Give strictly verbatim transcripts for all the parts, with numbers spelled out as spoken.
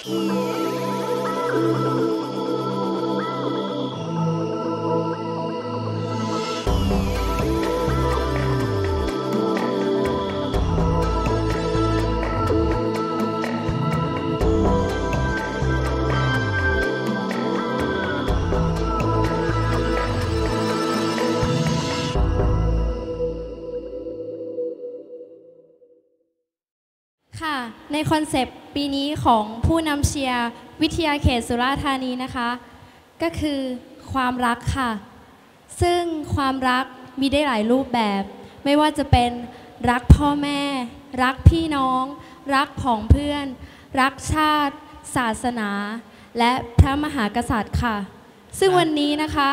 ในคอนเซปต์ปีนี้ของผู้นำเชียร์วิทยาเขตสุราษฎร์ธานีนะคะก็คือความรักค่ะซึ่งความรักมีได้หลายรูปแบบไม่ว่าจะเป็นรักพ่อแม่รักพี่น้องรักผองเพื่อนรักชาติศาสนาและพระมหากษัตริย์ค่ะซึ่งวันนี้นะคะ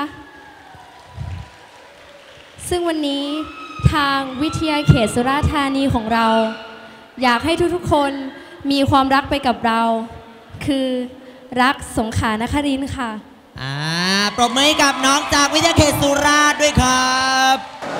ซึ่งวันนี้ทางวิทยาเขตสุราษฎร์ธานีของเราอยากให้ทุกๆคนมีความรักไปกับเราคือรักสงขลานครินทร์ค่ะอ่าปรบมือให้กับน้องจากวิทยาเขตสุราษฎร์ด้วยครับ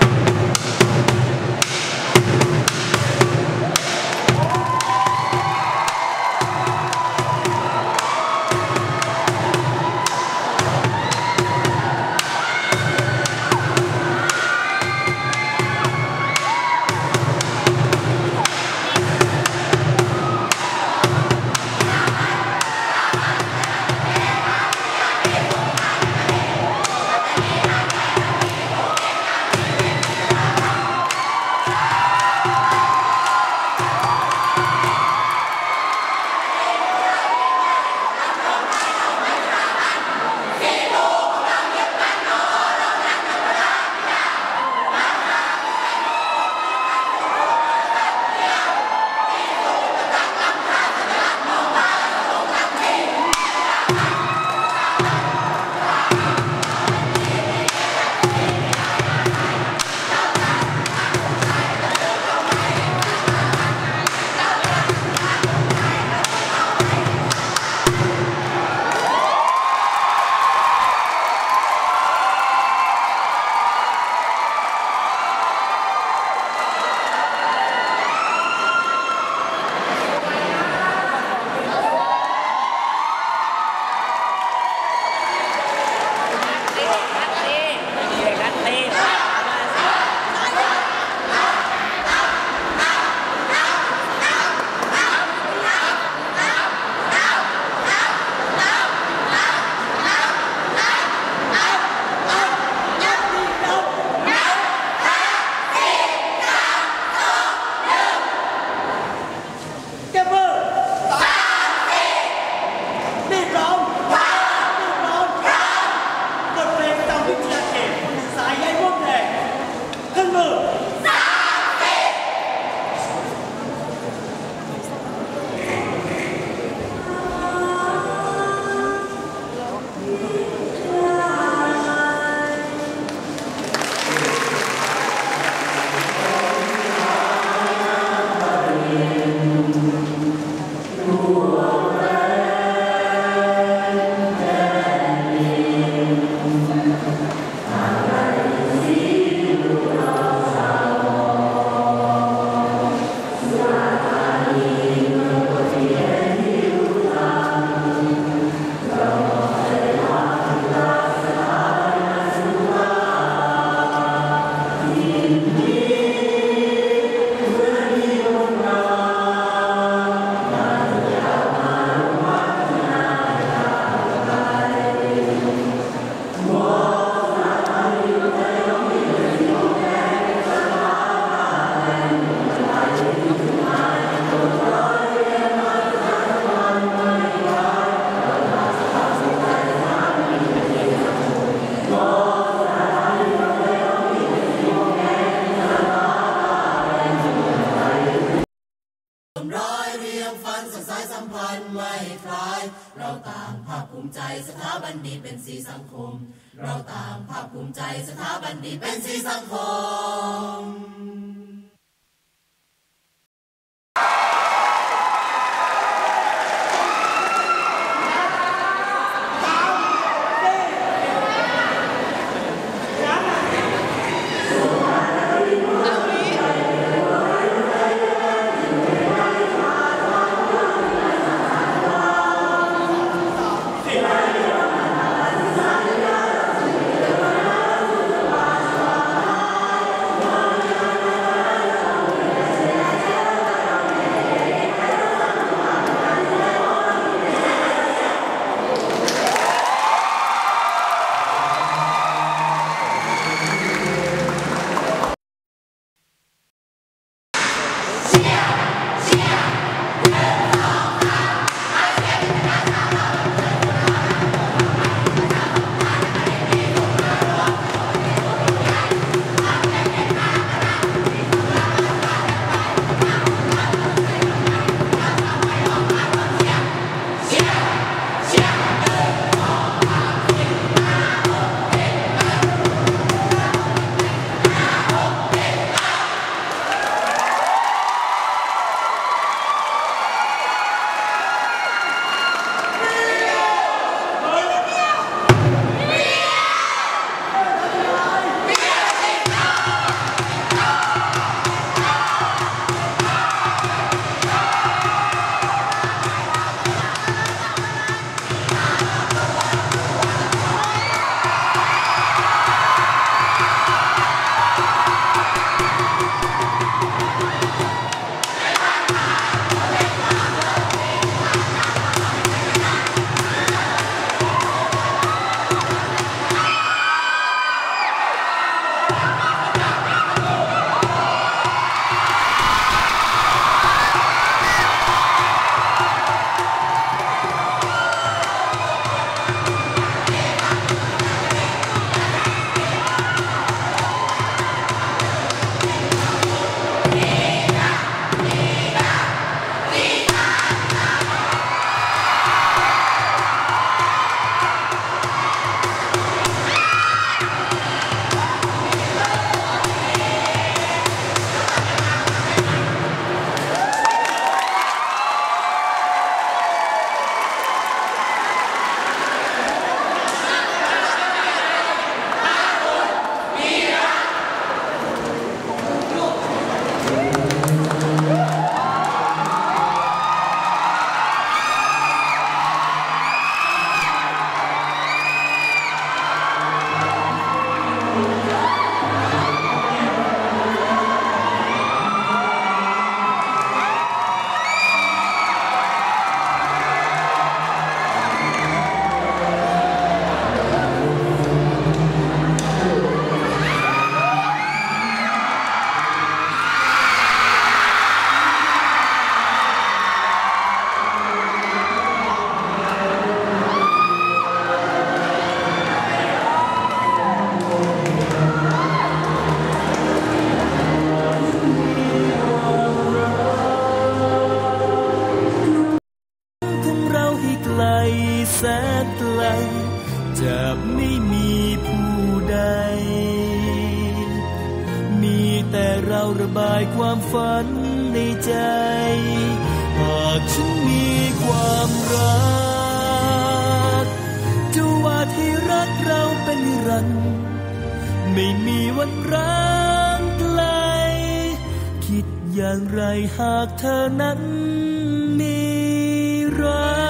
เราต่างภาคภูมิใจสถาบันดีเป็นสีสังคมขหากฉันมีความรักจะวาดให้รักเราเป็นนิรันดร์ไม่มีวันร้างไกลคิดอย่างไรหากเธอนั้นมีรัก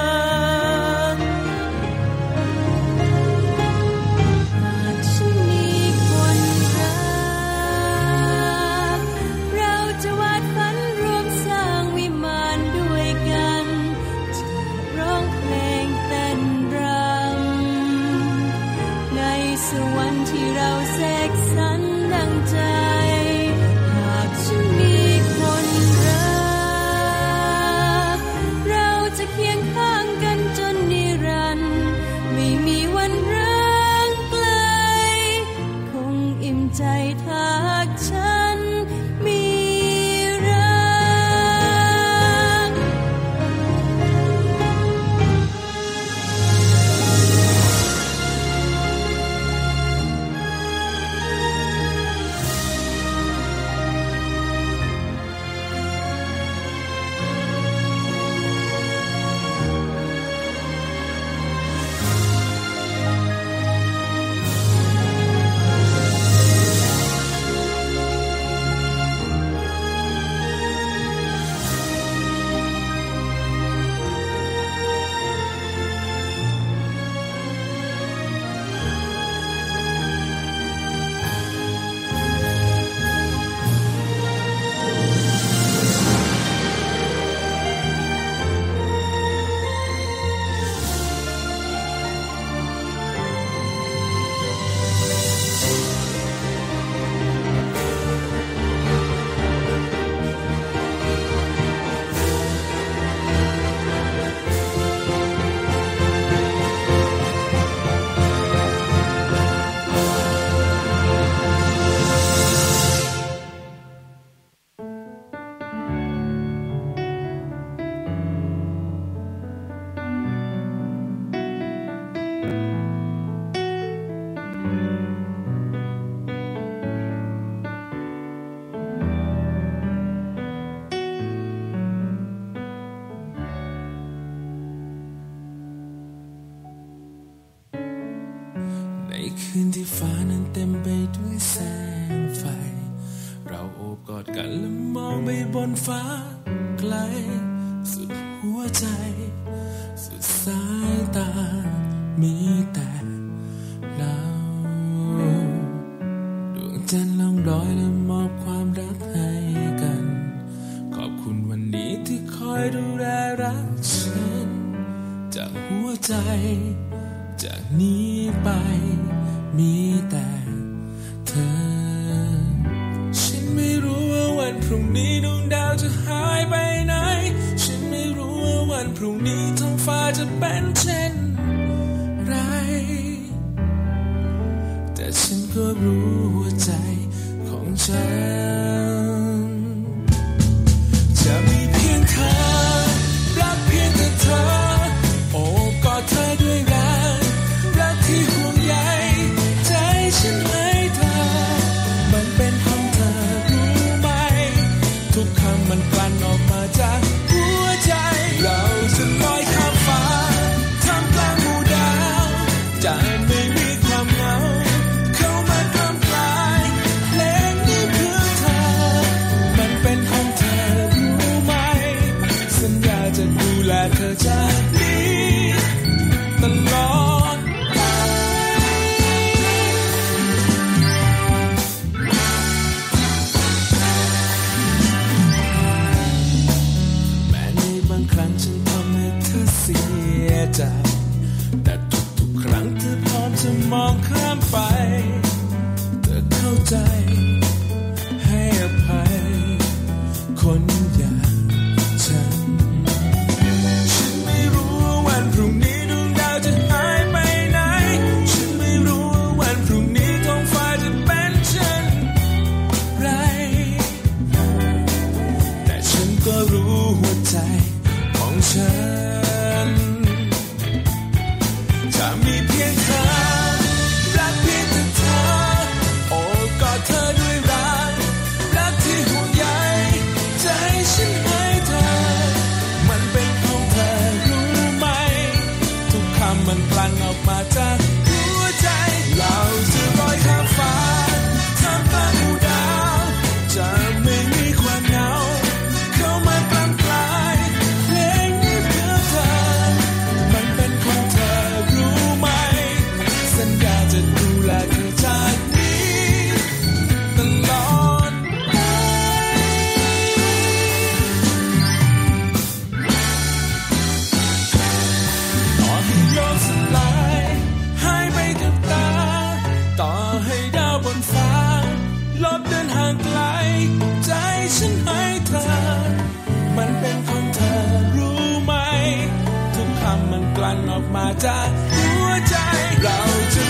คืนที่ฟ้านั้นเต็มไปด้วยแสงไฟเราโอบกอดกันและมองไปบนฟ้าไกลสุดหัวใจสุดสายตามีแต่เราดวงจันทร์ล่องลอยและมอบความรักให้กันขอบคุณวันนี้ที่คอยดูแลรักฉันจากหัวใจจากนี้ไปมีแต่เธอฉันไม่รู้ว่าวันพรุ่งนี้ดวงดาวจะหายไปไหนฉันไม่รู้ว่าวันพรุ่งนี้ท้องฟ้าจะเป็นเช่นไรแต่ฉันก็รู้ว่าใจของฉันจะมีเพียงเธอรักเพียงแต่เธอโอบกอดเธอด้วยรักรักที่ห่วงใยใจฉันให้เธอมันเป็นของเธอรู้ไหมทุกคำมันกลั่นออกมาจากหัวใจเราจะลอยข้ามฟ้าท่ามกลางหมู่ดาวจะไม่มีความเหงาเข้ามาทำลายเพลงนี้เพื่อเธอมันเป็นของเธอรู้ไหมสัญญาจะดูแลเธอจากนี้ตลอดแม้ในบางครั้งฉันทำให้เธอเสียใจแต่ทุกๆครั้งเธอพร้อมจะมองข้ามไปเธอเข้าใจให้อภัยคนอย่างฉันฉันไม่รู้ว่าวันพรุ่งนี้ดวงดาวจะหายไปไหนฉันไม่รู้ว่าวันพรุ่งนี้ท้องฟ้าจะเป็นเช่นไรแต่ฉันก็รู้หัวใจของฉันจะมีเพียงเธอรักเพียงแต่เธอโอบกอดเธอด้วยรักรักที่ห่วงใยใจฉันให้มาจากหัวใจเราจะ